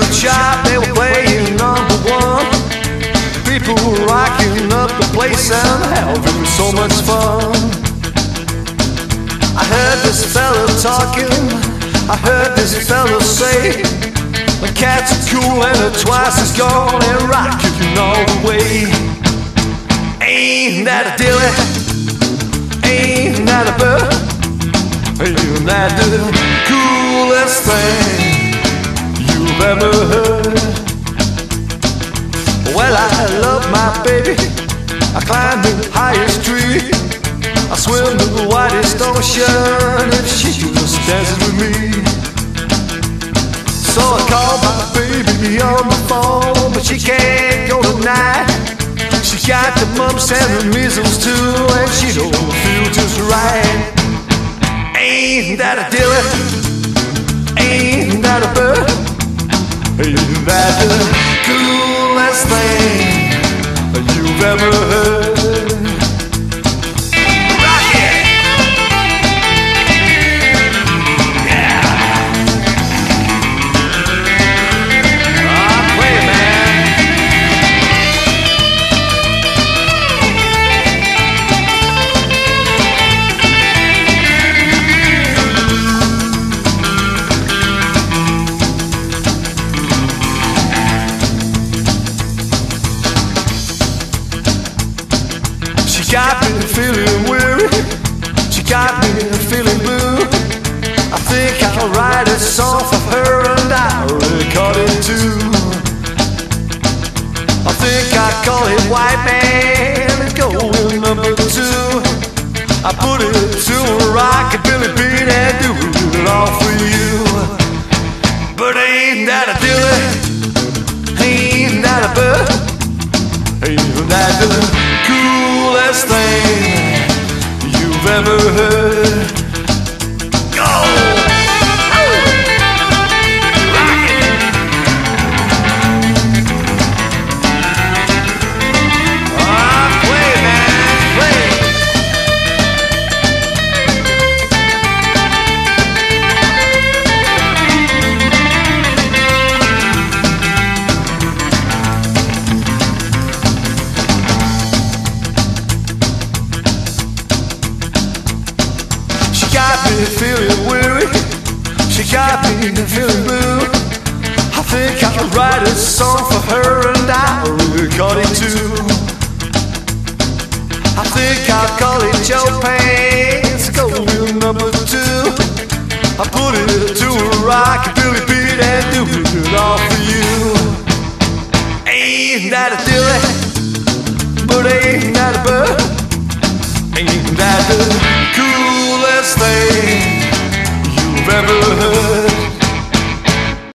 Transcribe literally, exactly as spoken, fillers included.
the chart, they were playing number one. People were rocking up the place and having so much fun. I heard this fella talking, I heard this fella say, the cats are cool and they're twice as gone and rocking all the way. Ain't that a Dilley? Ain't that a bird? Ain't that the coolest thing you've ever heard? Well, I love my baby, I climb the highest tree, I swim the widest ocean if she just dances with me. So I call my baby on the phone, but she can't go tonight. She got the mumps and the measles too, and she don't feel just right. Ain't that a Dilley? Ain't that a bird? Ain't that the coolest thing you've ever heard? Rock it! Yeah! Ah, play it, man! She got me feeling weary, she got me feeling blue. I think I'll write a song for her and I'll record it too. I think I'll call it White Man and go with number two. I put it to a rockabilly beat and do it all for you. But ain't that a Dilley? Ain't that a bird? Ain't that the coolest thing you've ever heard? Go! Rock it! Ah, play, man, play! She got me feeling weary, she got me feeling blue. I think I'll write a song for her and I'll record it too. I think I'll call it Joe Pants, go with number two. I put it to a rockabilly beat and do it all for you. Ain't that a Dilley? But ain't that a bird? Ain't that the coolest thing you've ever heard?